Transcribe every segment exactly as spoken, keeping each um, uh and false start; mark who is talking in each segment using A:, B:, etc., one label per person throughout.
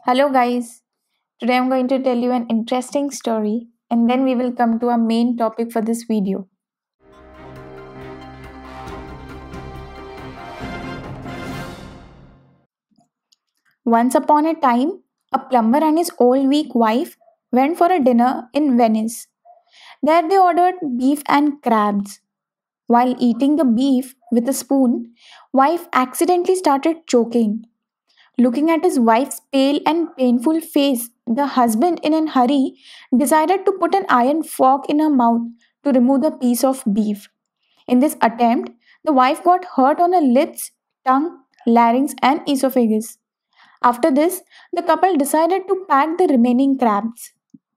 A: Hello, guys. Today I'm going to tell you an interesting story and then we will come to our main topic for this video. Once upon a time, a plumber and his old weak wife went for a dinner in Venice. There they ordered beef and crabs. While eating the beef with a spoon, wife accidentally started choking. Looking at his wife's pale and painful face, the husband, in a hurry, decided to put an iron fork in her mouth to remove the piece of beef. In this attempt, the wife got hurt on her lips, tongue, larynx, and esophagus. After this, the couple decided to pack the remaining crabs.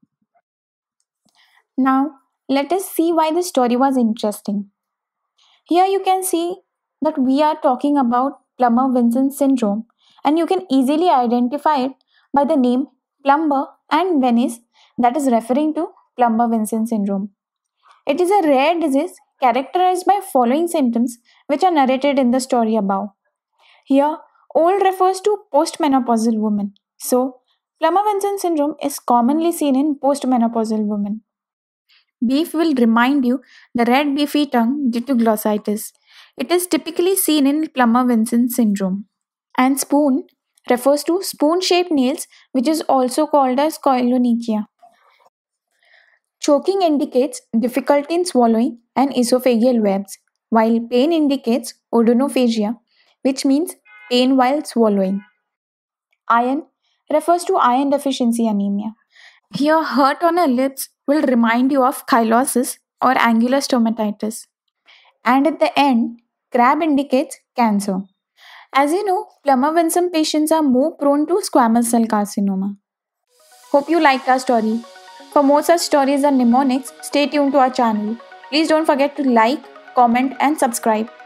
A: Now, let us see why the story was interesting. Here you can see that we are talking about Plummer Vinson Syndrome, and you can easily identify it by the name Plumber and Venice, that is referring to Plummer Vinson Syndrome. It is a rare disease characterized by following symptoms which are narrated in the story above. Here, old refers to postmenopausal women. So, Plummer Vinson Syndrome is commonly seen in postmenopausal women. Beef will remind you the red beefy tongue due to glossitis. It is typically seen in Plummer Vinson syndrome. And spoon refers to spoon shaped nails, which is also called as koilonychia. Choking indicates difficulty in swallowing and esophageal webs, while pain indicates odonophagia, which means pain while swallowing. Iron refers to iron deficiency anemia. Here, hurt on our lips will remind you of chylosis or angular stomatitis. And at the end, crab indicates cancer. As you know, Plummer Vinson patients are more prone to squamous cell carcinoma. Hope you liked our story. For more such stories and mnemonics, stay tuned to our channel. Please don't forget to like, comment, and subscribe.